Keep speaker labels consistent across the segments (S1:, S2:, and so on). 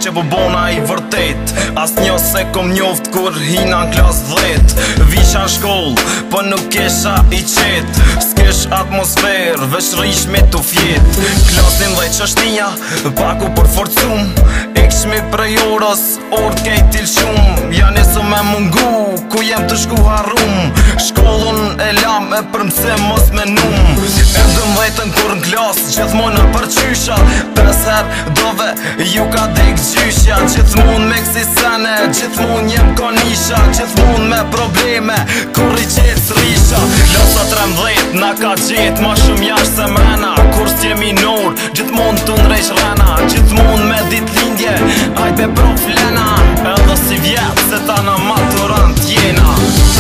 S1: që po bona i vërtet. As një se kom njoft kur hina në klas 10. Visha në shkoll, po nuk kesha i qet. S'kesh atmosfer, veç rish me të fjet. Klasin dhe qështinja, paku për forcum. Ikshmi prej orës, orët kejt til shum. Ja nesu me mungu, ku jem të shku harum. Shkollun e lam e përmse mos me num. Endëm vetën kur në klas, gjithmonë për qysha. 5 her dove, ju ka dek gjyshja. Gjithmonë me kësi sene, gjithmonë jem konisha. Gjithmonë me probleme, kur i qetë risha. Klasa 13, na ka gjetë ma shumë jash se mrena. Kur s'jemi nur, gjithmonë të nrejsh rena. Gjithmonë me dit lindje, ajde prof lena. Edhe si vjetë, se ta na maturant jena.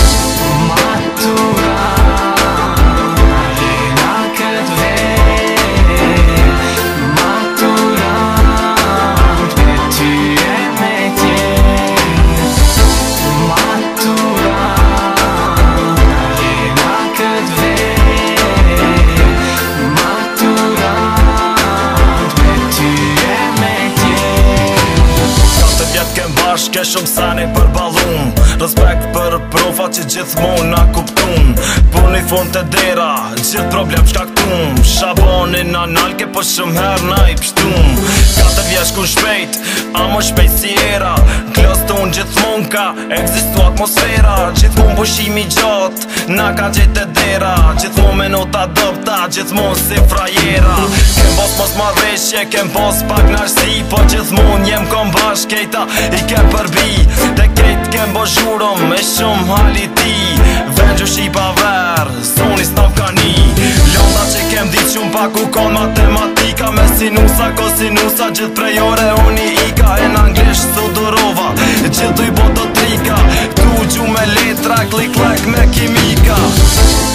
S1: Ke shumë sani për balum. Respekt për profa që gjithmonë na kuptun. Puni fund të dera, gjithë problem shkaktum. Shabonin analke po shumë her na i pështum. 4 vjesh kun shpejt, a më shpejt si era. Klas ton gjithmonë ka egzistu atmosfera. Gjithmonë pushimi gjat, na ka gjetë e dera. Gjithmonë me nota dopta, gjithmonë si frajera. Kem bos mos marveshje, kem bos pak narsi. Po gjithmonë jem kom bashkejta, i kem përbi. Dhe kejt kem bo zhurum, me shumë haliti. Vend gjush i paver, zoni s'nafkani. Ljonda që kem dit shumë pak u kon matematika. Me sinusa, kosinusa, gjithë prej ore uni ika. E në anglisht sudurova, gjithu i boto trika. Tu gju me letra, klik lek me kimika.